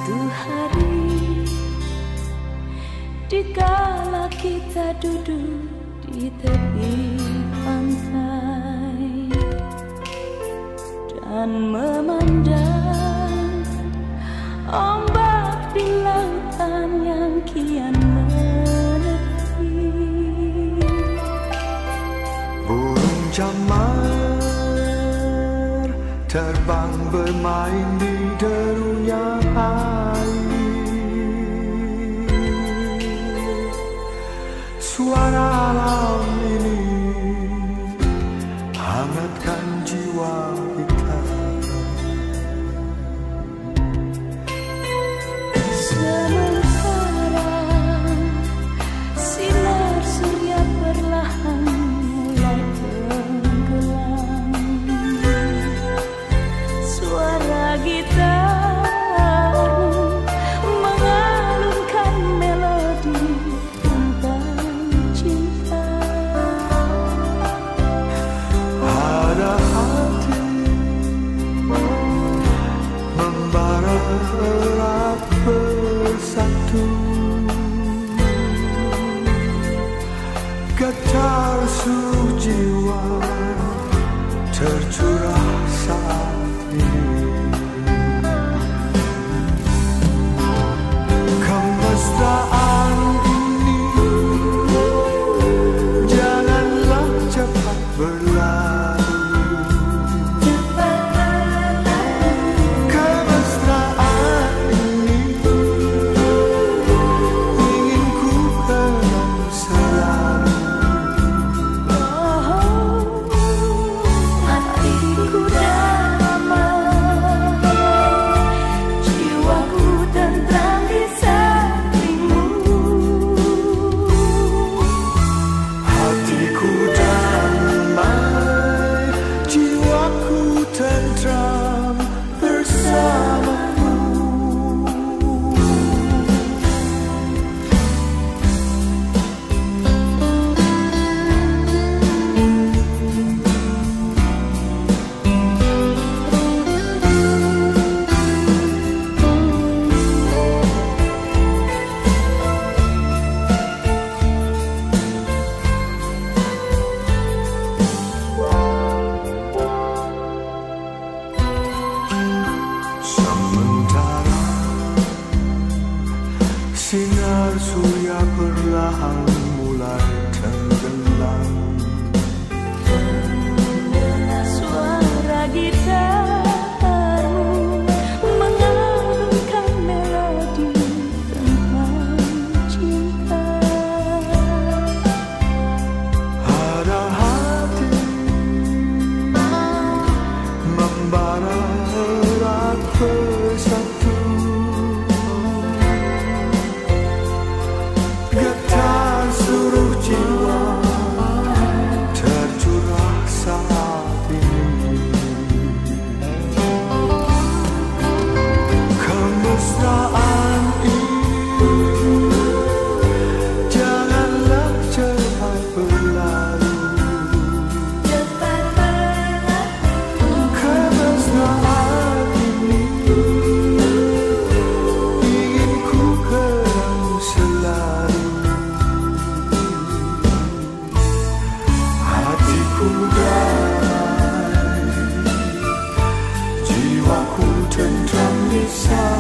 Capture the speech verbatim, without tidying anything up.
Suatu hari dikala kita duduk di tepi pantai dan memandang ombak di lautan yang kian menepi, burung camar terbang bermain di derunya air. Suara alam ini hangatkan jiwa kita. Sementara sinar surya perlahan mulai tenggelam, suara gitar mengalunkan melodi tentang cinta. Ada hati membara erat bersatu, getar seluruh jiwa tercurah saat ini. Kemesraan ini janganlah cepat berlalu. Kemesraan ini ingin ku kenang selalu. Hatiku damai, jiwaku tentram di sampingmu. Hatiku damai, jiwaku tentram bersamamu. Sementara sinar surya perlahan mulai tenggelam, Suara gitarmu mengalunkan melodi tentang cinta. ada hati membara erat bersatu, getar seluruh jiwa tercurah saat ini. Kemesraan ini janganlah cepat berlalu. Kemesraan ini ingin ku kenang selalu. Hatiku damai, jiwaku tentram di sana.